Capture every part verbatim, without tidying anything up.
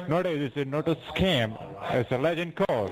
Nowadays, it's not a scam. It's a legend call.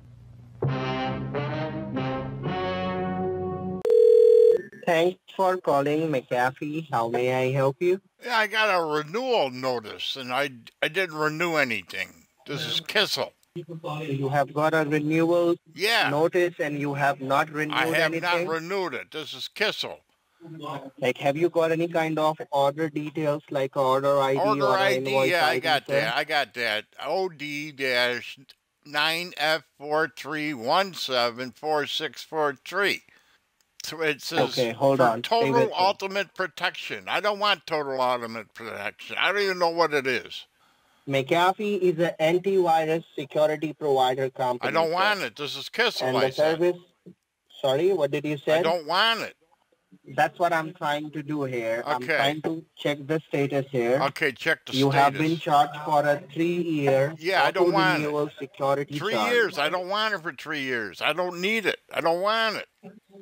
Thanks for calling McAfee. How may I help you? Yeah, I got a renewal notice, and I, I didn't renew anything. This is Kissel. You have got a renewal Yeah, notice and you have not renewed I have anything? not renewed it. This is Kissel. Like, have you got any kind of order details like order I D Order or I an D, invoice yeah, I I D, got sir? that. I got that. O D dash nine F four three one seven four six four three. So it says Okay, hold for on. Stay with total me. ultimate protection. I don't want total ultimate protection. I don't even know what it is. McAfee is an antivirus security provider company. I don't sir. want it. This is Kissel, And I the said. service, sorry, what did you I say? don't want it. That's what I'm trying to do here. I'm Okay. trying to check the status here. Okay, check the You status. have been charged for a three-year Yeah, I don't want it. auto-renewal security Three charge. years. I don't want it for three years. I don't need it. I don't want it.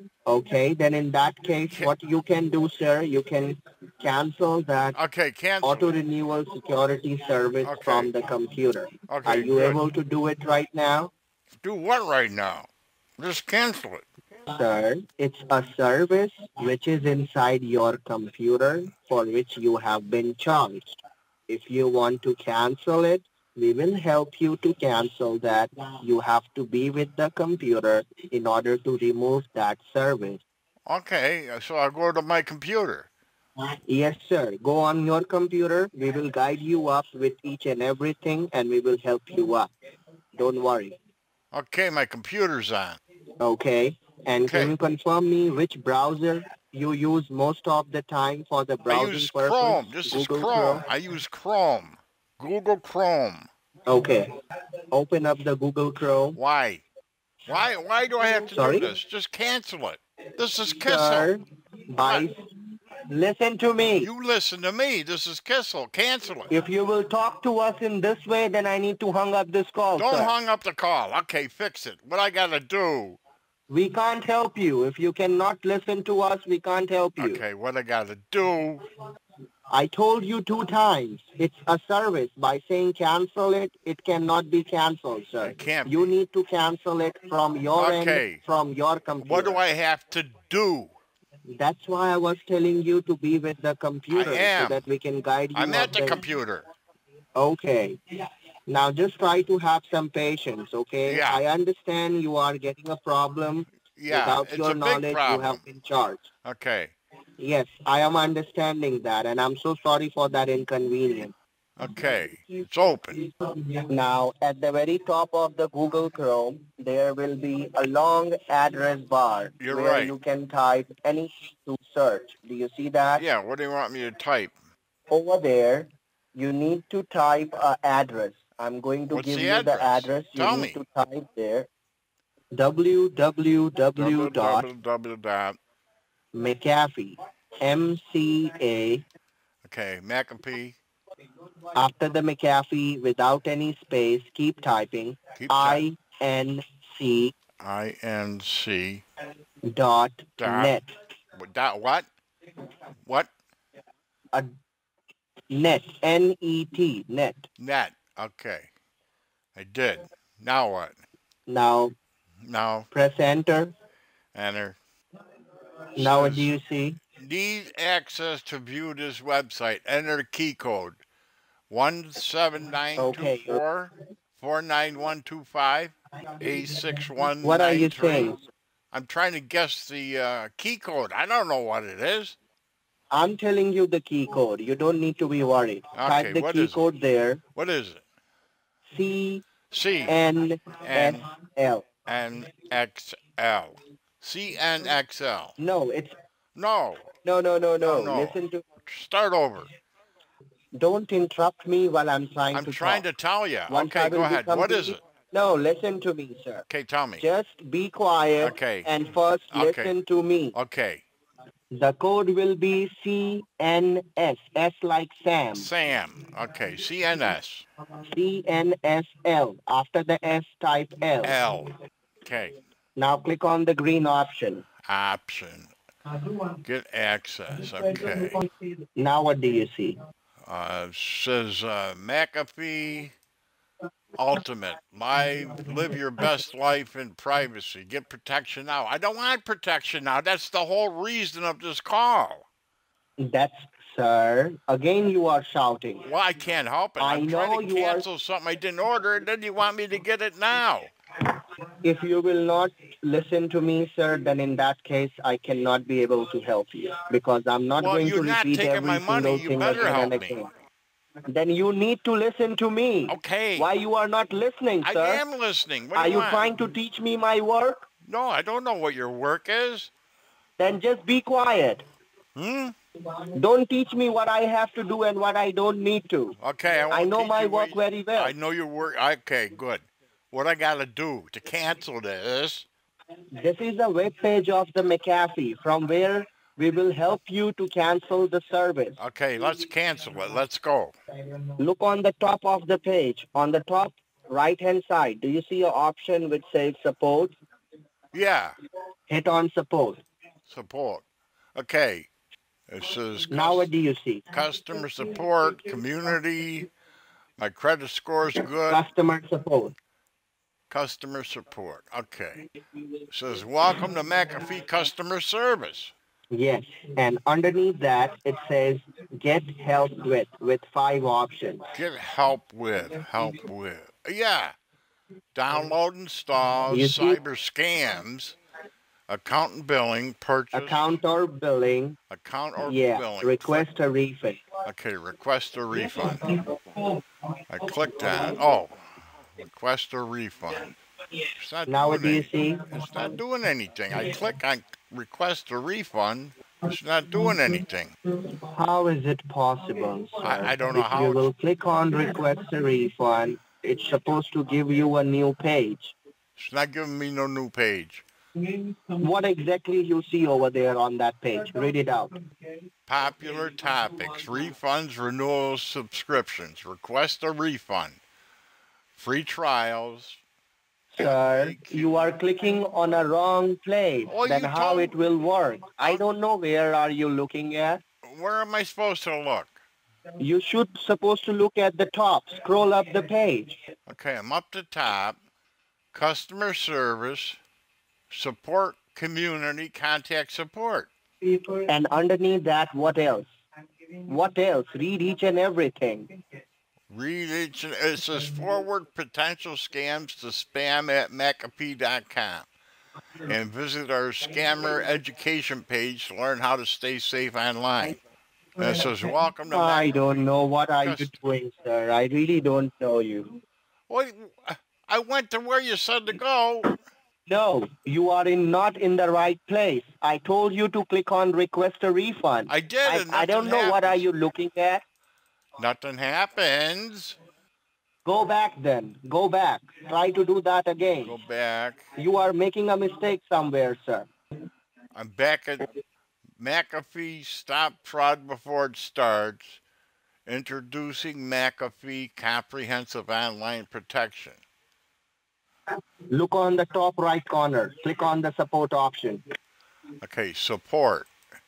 Okay, then in that case, Ca- what you can do, sir, you can cancel that Okay, cancel. auto-renewal security service Okay. from the computer. Okay, Are you good. able to do it right now? Do what right now? Just cancel it. Sir, it's a service which is inside your computer for which you have been charged. If you want to cancel it, we will help you to cancel that. You have to be with the computer in order to remove that service. Okay, so I'll go to my computer. Yes, sir. Go on your computer. We will guide you up with each and everything, and we will help you up. Don't worry. Okay, my computer's on. Okay. And Okay. can you confirm me which browser you use most of the time for the I browsing use purpose? Chrome. This is Google Chrome. I use Chrome. Google Chrome. Okay. Open up the Google Chrome. Why? Why Why do I have to Sorry? do this? Just cancel it. This is Kissel. Sir, by, listen to me. You listen to me. This is Kissel. Cancel it. If you will talk to us in this way, then I need to hang up this call, Don't sir. hang up the call. Okay, fix it. What I gotta do? We can't help you. If you cannot listen to us, we can't help you. Okay, what I gotta do? I told you two times. It's a service. By saying cancel it, it cannot be canceled, sir. It can't You be. need to cancel it from your Okay. end, from your computer. What do I have to do? That's why I was telling you to be with the computer I am. so that we can guide you. I'm up at the there. computer. Okay. Now just try to have some patience, okay? Yeah. I understand you are getting a problem. Yeah, Without it's your a big knowledge, you problem. have been charged. Okay. Yes, I am understanding that, and I'm so sorry for that inconvenience. Okay. It's open. Now, at the very top of the Google Chrome, there will be a long address bar You're where right. you can type anything to search. Do you see that? Yeah, what do you want me to type? Over there, you need to type an address. I'm going to What's give the you the address? address. You Tell need me. to type there www dot www dot McAfee, M C A, Okay, McAfee. after the McAfee without any space, keep typing, Keep typing. I N C I N C dot Dot. net. dot what? What? A net, N E T, net. Net. Okay. I did. Now what? Now Now press enter. enter. Now what Says, do you see? Need access to view this website. Enter key code one seven nine two Okay. four four nine one two five A six one nine three. What are you saying? I'm trying to guess the uh, key code. I don't know what it is. I'm telling you the key code. You don't need to be worried. Okay, Type the what key is it? code there. What is it? C C N S L. N X L. C N X L. No, it's No. no, no, no, no. No, no. Listen to. Start over. Don't interrupt me while I'm trying I'm to trying talk. to tell you. Once I Okay, will go be ahead. What is complete- it? No, listen to me, sir. Okay, tell me. Just be quiet Okay. and first Okay. listen to me. Okay. The code will be C N S, S like Sam, Sam. Okay. C N S. C N S L. After the S, type L. L. Okay. Now click on the green option. Option. Get access. Okay. Now what do you see? Uh, says uh, McAfee. Ultimate. Live, live your best life in privacy. Get protection now. I don't want protection now. That's the whole reason of this call. That's, sir, again you are shouting. Well, I can't help it. I I'm know trying to you are. cancel something I didn't order, and then you want me to get it now. If you will not listen to me, sir, then in that case, I cannot be able to help you because I'm not Well, going you're to not repeat taking every my money. single You thing better again and help me. again. Then you need to listen to me. Okay. Why you are not listening, I sir? am listening. What do Are you you want? trying to teach me my work? No, I don't know what your work is. Then just be quiet. Hmm? Don't teach me what I have to do and what I don't need to. Okay, I won't I know teach my you work what very well. I know your work. Okay, good. What I got to do to cancel this? This is a web page of the McAfee from where we will help you to cancel the service. Okay, let's cancel it. Let's go. Look on the top of the page. On the top right-hand side, do you see an option which says support? Yeah, Hit on support. support. Okay, it says Now what cus- do you see? customer support, community. My credit score is good. Customer support. Customer support. Okay. It says welcome to McAfee customer service. Yes, and underneath that it says get help with with five options. Get help with, help with. Yeah. Download, install, You see cyber scams, account and billing, purchase, account or billing. account or Yeah, billing. request Click, a refund. okay, request a refund. I clicked on it. Oh, request a refund. It's not Now what doing do you anything. see? It's not doing anything. I click on request a refund. It's not doing anything. How is it possible, sir? I, I don't know If how you it's, will click on request a refund, it's supposed to give you a new page. it's not giving me no new page. What exactly you see over there on that page? Read it out. Popular topics, refunds, renewals, subscriptions. Request a refund. Free trials. Sir, you are clicking on a wrong place. Oh, Then you how told- it will work? I don't know where are you looking at. Where am I supposed to look? You should supposed to look at the top. Scroll up the page. Okay, I'm up to top. Customer service, support, community, contact support. And underneath that, what else? What else? Read each and everything. Read each, and- it says forward potential scams to spam at McAfee dot com. And visit our scammer education page to learn how to stay safe online. And it says, welcome to I Mac. don't know what are you Cust- doing, sir. I really don't know you. Wait, I went to where you said to go. No, you are in not in the right place. I told you to click on request a refund. I did, I, and I don't nothing know what are happens. you looking at. Nothing happens. Go back then. Go back. Try to do that again. Go back. You are making a mistake somewhere, sir. I'm back at McAfee. Stop fraud before it starts. Introducing McAfee Comprehensive Online Protection. Look on the top right corner. Click on the support option. Okay, support.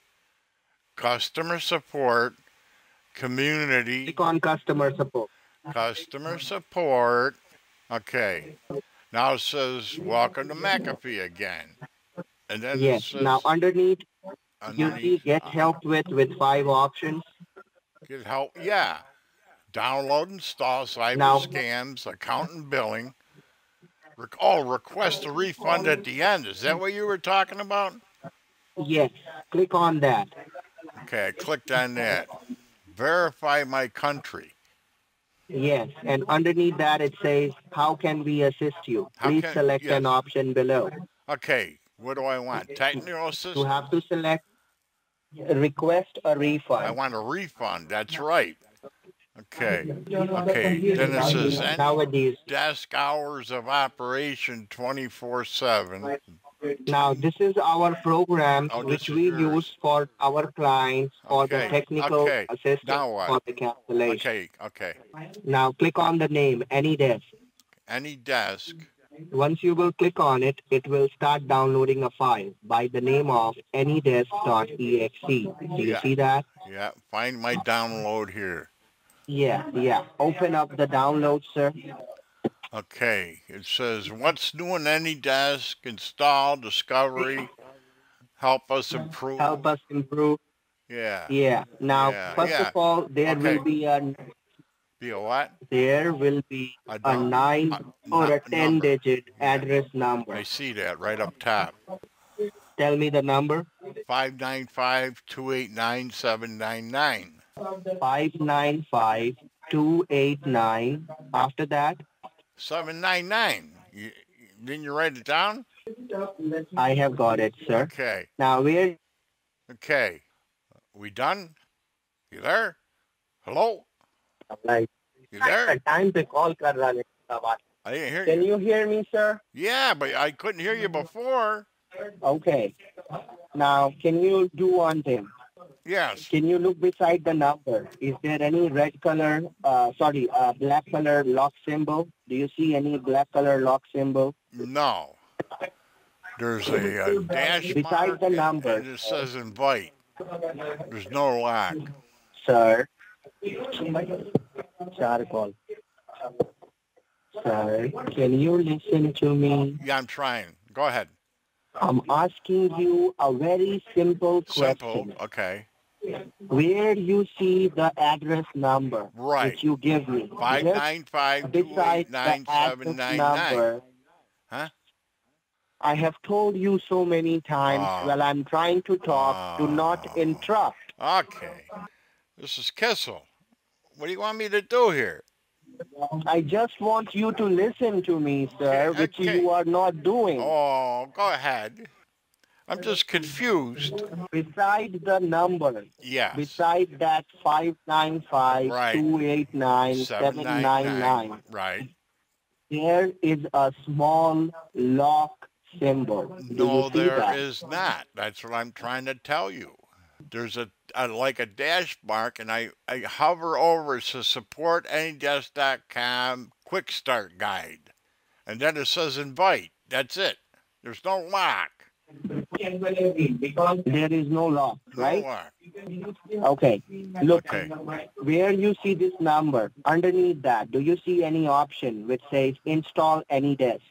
Customer support. Community. Click on customer support. Customer support. Okay. Now it says, welcome to McAfee again. And then it Yes. says, Now underneath, you see underneath, get help with with five options. get help. Yeah. Download, install, cyber Now- scams, account and billing. Re- Oh, request a refund at the end. Is that what you were talking about? Yes. Click on that. Okay, I clicked on that. Verify my country. Yes. And underneath that it says, how can we assist you? How Please can- select an yes. option below. Okay, what do I want? Technical You assistance? have to select request a refund. I want a refund. That's right. Okay. Okay. Then it says end Nowadays, desk hours of operation twenty-four seven. now this is our program Oh, this which is we yours. use for our clients for the Okay, technical okay. assistance Now what? for the cancellation. Okay. Okay. Now click on the name AnyDesk. Any desk. Once you will click on it, it will start downloading a file by the name of anydesk dot E X E. Do you Yeah. see that? Yeah. Find my download here. Yeah, yeah. Open up the download, sir. Okay, it says, what's new on any desk? Install, discovery, help us Help improve. us improve. Yeah, Yeah. Now, yeah, first of yeah. all, there will Okay, be a be a what? there will be A, a nu- nine a or nu- a ten number. digit Yeah, address number. I see that right up top. Tell me the number. five nine five, two eight nine, seven nine nine. five nine five two eight nine. After that, seven nine nine. You, didn't you write it down? I have got it, sir. Okay, Now, where okay. We done? You there? Hello? like You there? time पे call कर रहा है. I didn't hear Can you. you hear me, sir? Yeah, but I couldn't hear you before. Okay. Now, can you do one thing? Yes. Can you look beside the number? Is there any red color, uh, sorry, uh, black color lock symbol? Do you see any black color lock symbol? No. There's a, a dash Beside mark the and, number, and it says invite. There's no lock. sir. Char call. Sir, can you listen to me? Yeah, I'm trying. Go ahead. I'm asking you a very simple Simple. question. Okay. Where you see the address number Right. which you give me, Five just nine five two beside eight the nine seven address nine nine. number, Huh? I have told you so many times Oh. while I'm trying to talk, do not Oh. interrupt. Okay. This is Kissel. What do you want me to do here? I just want you to listen to me, sir, Okay, which okay. you are not doing. Oh, go ahead. I'm just confused. Beside the number, Yes. beside that five nine five Right. two eight nine seven nine nine, Right. there is a small lock symbol. Do No, you see there that? is not. That's what I'm trying to tell you. There's a, a like a dash mark, and I, I hover over it to support any desk dot com quick start guide. And then it says invite. That's it. There's no lock. There is no lock, right? No lock. Okay. Look, Okay. where you see this number, underneath that, do you see any option which says install any desk?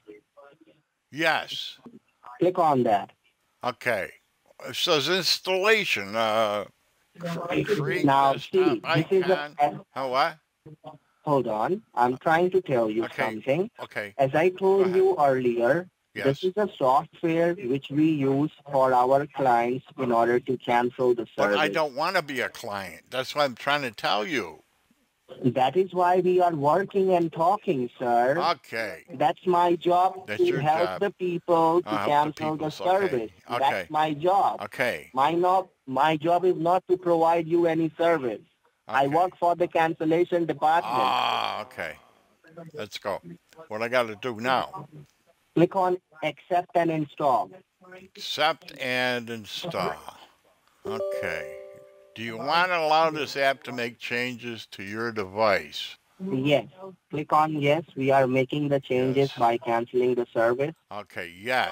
Yes. Click on that. Okay. It says installation. Uh, create Now, desktop see, this is a, icon. Oh, what? hold on. I'm trying to tell you Okay. something. Okay. As I told ahead. you earlier, Yes. this is a software which we use for our clients in order to cancel the But service. I don't want to be a client. That's what I'm trying to tell you. That is why we are working and talking, sir. Okay. That's my job That's to your help job. the people to Uh, help the cancel the, peoples. Okay. service. Okay. That's my job. Okay. My not my job is not to provide you any service. I Okay. work for the cancellation department. Ah, okay. Let's go. What I got to do now? Click on accept and install. Accept and install. Okay. Do you want to allow this app to make changes to your device? Yes. Click on yes. We are making the changes Yes. by canceling the service. Okay, yes.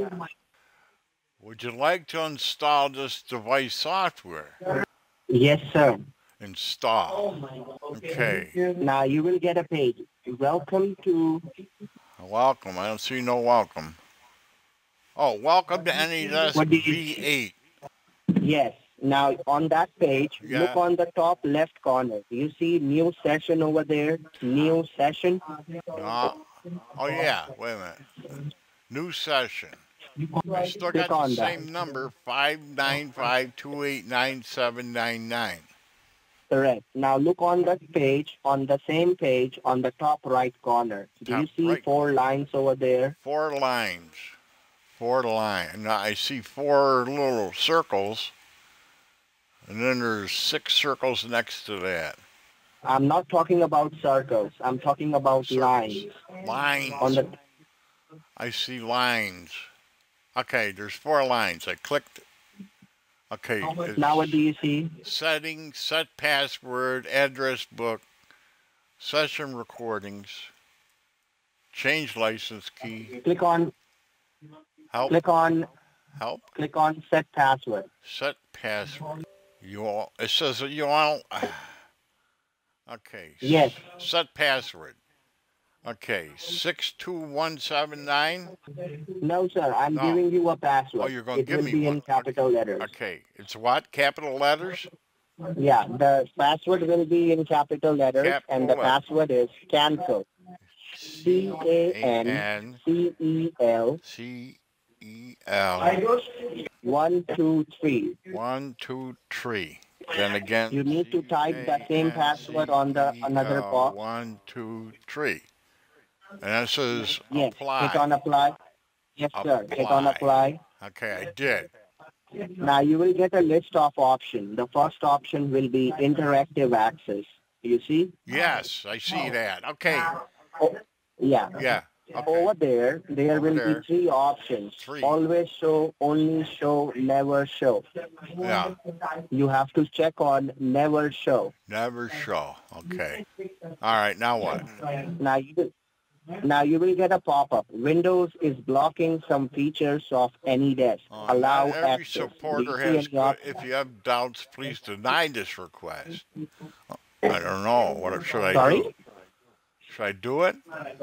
Would you like to install this device software? Yes, sir. Install. Okay. Now you will get a page. Welcome to Welcome. I don't see no welcome. Oh, welcome to AnyDesk What do you- V eight. yes. Now on that page, Yeah. look on the top left corner. Do you see new session over there? New session. No. Oh, yeah. Wait a minute. New session. I still Click got the on that. same number, five nine five two eight nine seven nine nine. Correct. Now look on the page, on the same page, on the top right corner. Do you Top see right. four lines over there? Four lines. Four lines. Now I see four little circles, and then there's six circles next to that. I'm not talking about circles. I'm talking about Circles. lines. Lines. On the I see lines. Okay, there's four lines. I clicked. Okay. now what do you see? Settings, set password, address book, session recordings, change license key, Click on help, click on help, click on set password. set password. You all, it says that you all, okay. Yes. Set password. Okay, six two one seven nine. No, sir. I'm No. giving you a password. Oh, you're going to It give will me be one. in capital letters. Okay, it's what? Capital letters? Yeah, the password will be in capital letters, Capital and the letters. password is cancel. C A N C E L. C E L. One, two, three. One, two, three. Then again. You need to type the same password on the another box. One, two, three. And it says Yes, apply. hit on apply. Yes, sir. Hit on apply. Okay, I did. Now you will get a list of options. The first option will be interactive access. You see? Yes, I see that. Okay. Oh, yeah. Yeah. Okay. Over there, there Over will there. be three options. Three. Always show, only show, never show. Yeah. You have to check on never show. Never show. Okay. All right, now what? Now you will, now you will get a pop-up. Windows is blocking some features of any desk. Uh, Allow not every access. supporter Do you see has. any op- If you have doubts, please deny this request. I don't know. What should I Sorry? do? Should I do it?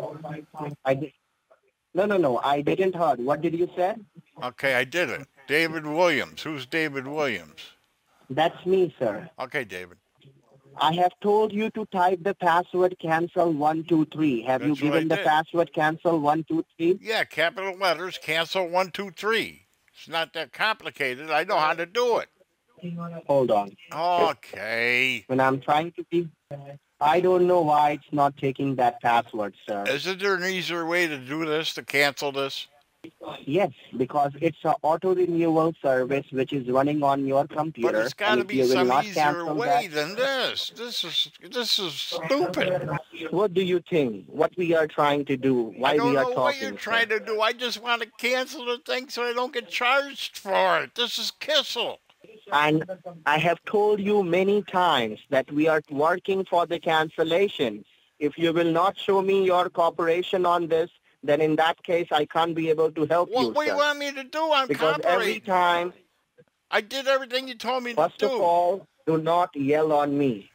I did. No, no, no. I didn't heard. What did you say? Okay, I did it. David Williams. Who's David Williams? That's me, sir. Okay, David. I have told you to type the password cancel one two three. Have That's you what I given the did. password cancel one two three? Yeah, capital letters, cancel one, two, three. It's not that complicated. I know how to do it. Hold on. Okay. When I'm trying to be, I don't know why it's not taking that password, sir. Isn't there an easier way to do this, to cancel this? Yes, because it's an auto renewal service which is running on your computer. But it's got to and if be you will some not easier cancel way that, than this. This is this is stupid. what do you think? What we are trying to do? Why I don't we are know talking? what you're trying sir? to do. I just want to cancel the thing so I don't get charged for it. This is Kissel. And I have told you many times that we are working for the cancellation. If you will not show me your cooperation on this, then in that case, I can't be able to help What, you, what do sir. you want me to do? I'm Because every cooperating. time, I did everything you told me to first do. of all, do not yell on me.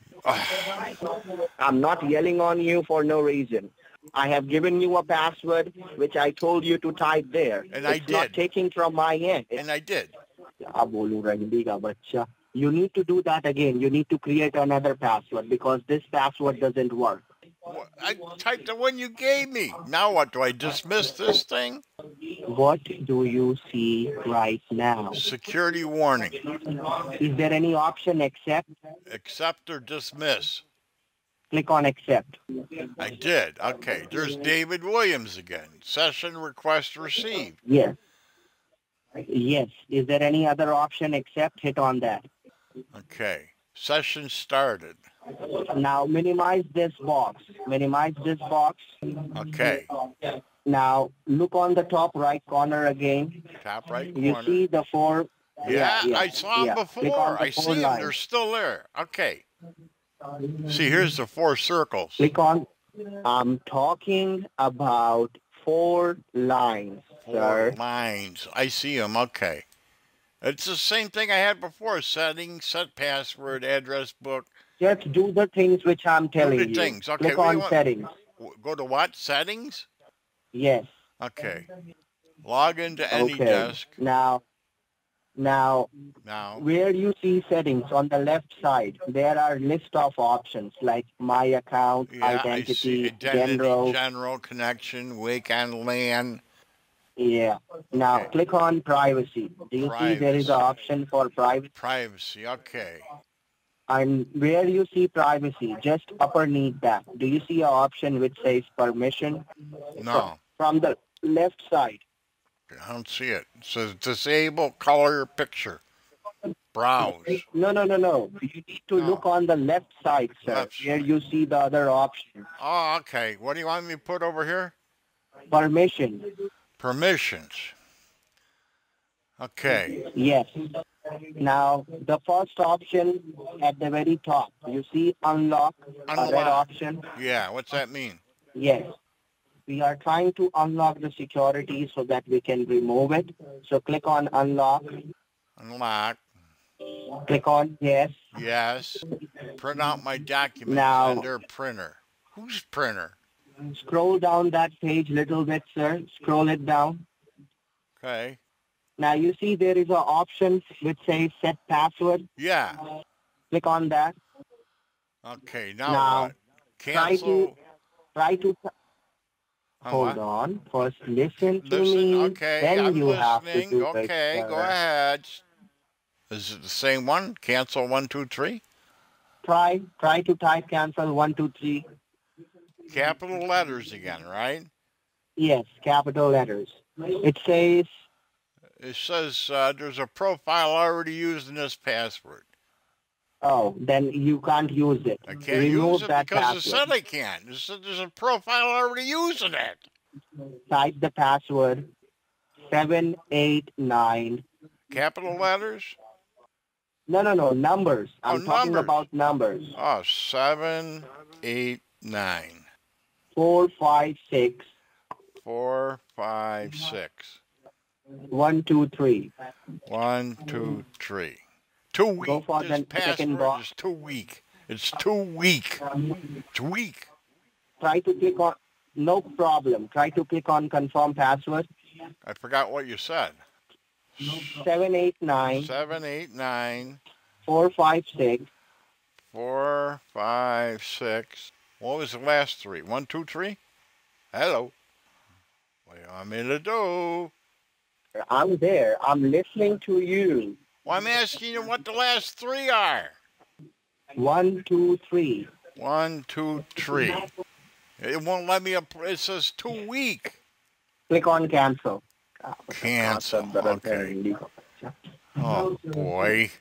I'm not yelling on you for no reason. I have given you a password which I told you to type there. And it's I not did. taking from my end. It's And I did. You need to do that again. You need to create another password because this password doesn't work. I typed the one you gave me. Now what? Do I dismiss this thing? What do you see right now? Security warning. Is there any option accept? Accept or dismiss. Click on accept. I did. Okay. There's David Williams again. Session request received. Yes. Yes. Is there any other option except hit on that? Okay. Session started. Now minimize this box. Minimize this box. Okay. Now look on the top right corner again. Top right You corner. see the four. Yeah, yeah, I saw yeah. them Click on before. the I four see them. lines. They're still there. Okay. See, here's the four circles. Click on. I'm talking about four lines, Four sir. lines. I see them. Okay. It's the same thing I had before. Settings, set password, address book. Just do the things which I'm telling the you. things. Okay, Click what do you on want? settings. Go to what? Settings? Yes. Okay. Log into Okay. AnyDesk. Now, now, Now. where you see settings on the left side, there are list of options like my account, Yeah, I see. identity, Identity, general. general, connection, wake on LAN. Yeah. Now Okay. click on privacy. Do you see there is Privacy. an option for privacy? Privacy. Okay. And where you see privacy, just underneath that, do you see an option which says permission? No. From the left side. I don't see it. It says disable color picture. Browse. No, no, no, no. You need to No. look on the left side, sir, Left where side. you see the other option. Oh, okay. What do you want me to put over here? Permission. Permissions. Okay. Yes. Now, the first option at the very top, you see unlock, a red Unlock. option. Yeah, what's that mean? Yes. We are trying to unlock the security so that we can remove it. So click on unlock. Unlock. Click on yes. Yes. Print out my documents Now- on their printer. Whose printer? Scroll down that page little bit, sir. Scroll it down. Okay. Now you see there is an option which says set password. Yeah. Click on that. Okay, now, Now, what? try to Cancel. try to Huh, hold what? on. First listen to Listen, me. okay, Then I'm you have to listening. do it, Okay, go sir. ahead. Is it the same one? Cancel one, two, three? Try try to type cancel one two three. Capital letters again, right? Yes, capital letters. It says It says uh, there's a profile already used in this password. oh, then you can't use it. I can't Remove use it that because it password. said I can't. It said there's a profile already using it. Type the password seven eight nine. Capital letters? No, no, no, numbers. Oh, I'm talking numbers. about numbers. Oh, seven, eight, nine. Four, five, six, Four, five, six. one, two, three. One, two, three. Too weak. Go for This the second password box. is too weak. It's too weak. It's weak. Try to click on, no problem. Try to click on confirm password. I forgot what you said. seven eight nine, Seven, eight, nine, four, five, six. four, five, six. What was the last three? One, two, three? Hello. What do you want me to do? I'm there. I'm listening to you. Well, I'm asking you what the last three are. One, two, three. One, two, three. It won't let me up. It says too weak. Click on cancel. Cancel. Okay. Oh, boy.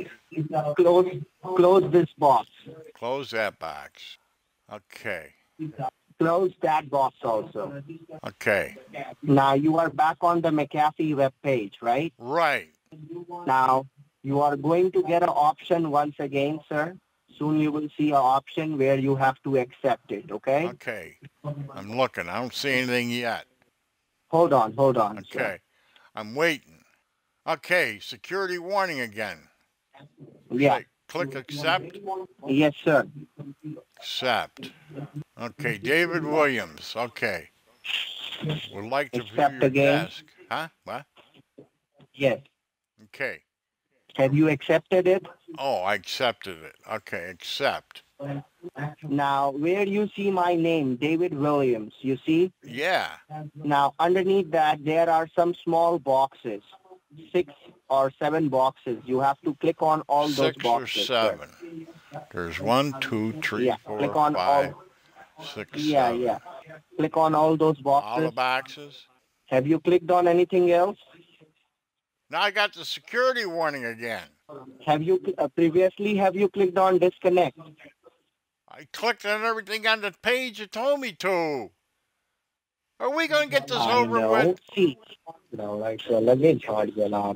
Close, close this box. Close that box. Okay. Close that box also. Okay. Now you are back on the McAfee web page, right? Right. Now you are going to get an option once again, sir. Soon you will see an option where you have to accept it, okay? Okay. I'm looking. I don't see anything yet. Hold on, hold on, Okay. sir. I'm waiting. Okay. Security warning again. Yeah. Okay. Click accept. Yes, sir. Accept. Okay. David Williams. Okay. Would like to view Accept your again. desk. Huh? What? Yes. Okay. Have you accepted it? Oh, I accepted it. Okay. Accept. Now, where you see my name, David Williams, you see? Yeah. Now, underneath that, there are some small boxes, six or seven boxes. You have to click on all those Six or boxes. sir. seven. There's one, two, three, Yeah, four, click on five, all. six, Yeah, seven. yeah. Click on all those All the boxes. boxes. Have you clicked on anything else? Now I got the security warning again. Have you uh, previously have you clicked on disconnect? I clicked on everything on the page you told me to. Are we going to get this I over know. with? See, no, like, so let me charge you now.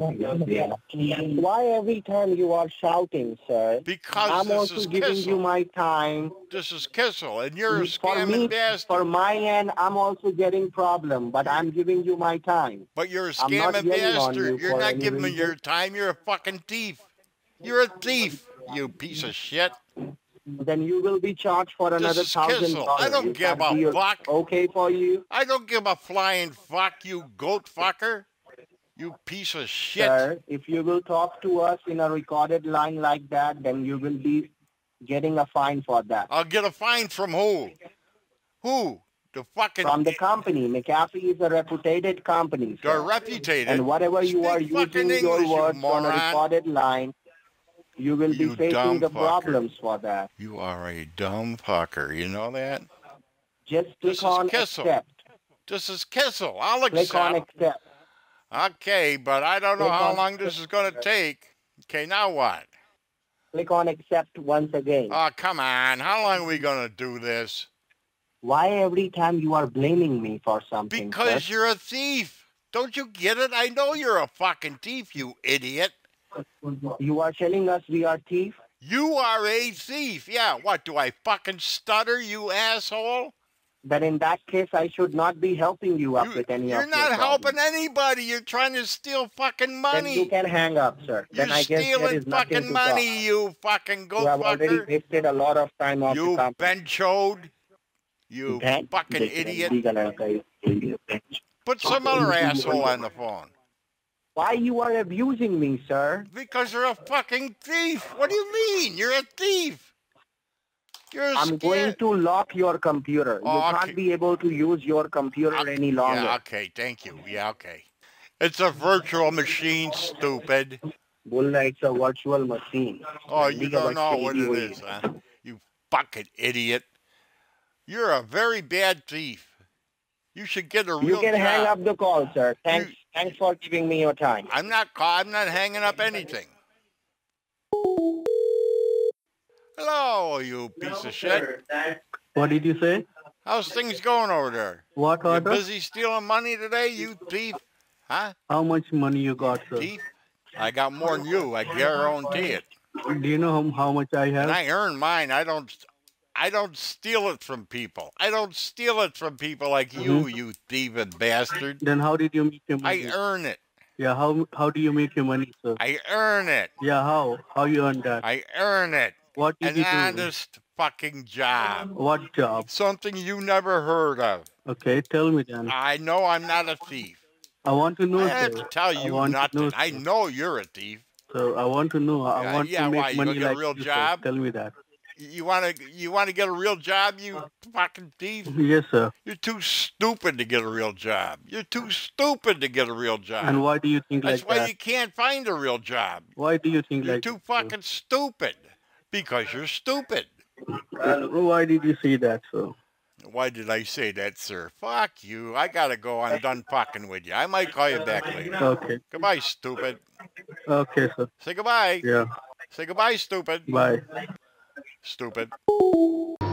Why every time you are shouting, sir? Because I'm this also is giving you Kissel. my time. This is Kissel, and you're a For scamming me, bastard. for my end, I'm also getting problem, but I'm giving you my time. But you're a I'm not scamming yelling on bastard. you You're for not any giving me reason. your time. You're a fucking thief. You're a thief, you piece of shit. Then you will be charged for This another is thousand Kissel. I dollars. don't Is give that a be fuck. okay for you? I don't give a flying fuck, you goat fucker. You piece of shit. Sir, if you will talk to us in a recorded line like that, then you will be getting a fine for that. I'll get a fine from who? Who? The fucking... From the company. McAfee is a reputed company, They're sir. reputated. And whatever you Speak are fucking using your English, you words on a moron. recorded line, you will be You facing dumb the fucker. problems for that. You are a dumb fucker. You know that? Just This click is on Kissel. accept. This is Kissel. I'll Click on accept. accept. Okay, but I don't know Click how on long this is going to take. Okay, now what? Click on accept once again. Oh, come on. How long are we going to do this? Why every time you are blaming me for something, Because sir? you're a thief. Don't you get it? I know you're a fucking thief, you idiot. You are telling us we are thief? You are a thief. Yeah, what, do I fucking stutter, you asshole? Then in that case, I should not be helping you up You, with any you're of not your helping problems. anybody. You're trying to steal fucking Then money. you can hang up, sir. You're Then I guess there stealing is nothing fucking to money, talk. you fucking You goat have already fucker. wasted a lot of time off the You company. benchode. You That- fucking that idiot. गंदी colour का idiot. Put some other asshole on the phone. Why you are abusing me, sir? Because you're a fucking thief. What do you mean? You're a thief. You're a I'm going scam. to lock your computer. Oh, you okay. can't be able to use your computer Okay, any longer. Yeah, okay, thank you. Yeah, okay. It's a virtual machine, stupid. Bulla, it's a virtual machine. Oh, you गंदी का don't know बच्चे what की it हुई is, है. huh? You fucking idiot. You're a very bad thief. You should get a real You can job. hang up the call, sir. Thanks, You- thanks for giving me your time. I'm not ca- I'm not hanging up anything. Hello, you piece of shit. What did you say? How's things going over there? What You order? busy stealing money today, you thief? Huh? How much money you got, sir? Thief? I got more than you. I guarantee it. Do you know how, how much I And have? I earn mine. I don't. I don't steal it from people. I don't steal it from people like you, Mhm. you thieving bastard. Then how did you make your I money? earn it. Yeah, how how do you make your money, sir? I earn it. Yeah, how? How you earn that? I earn it. What did An you do? honest fucking job. What job? Something you never heard of. Okay, tell me then. I know I'm not a thief. I want to know, I have sir. to tell I you want nothing. to know, I sir. know you're a thief. So I want to know. I Yeah, want yeah, to make why, you money gonna get a like real you, sir. job? Tell me that. You wanna you wanna get a real job, you fucking thief? Yes, sir. You're too stupid to get a real job. You're too stupid to get a real job. And why do you think That's like why that? you can't find a real job. Why do you think You're like too that, sir? fucking stupid. Because you're stupid. Why did you say that, sir? Why did I say that, sir? Fuck you. I gotta go. I'm done fucking with you. I might call you back later. Okay. Goodbye, stupid. Okay, sir. Say goodbye. Yeah. Say goodbye, stupid. Bye. Stupid.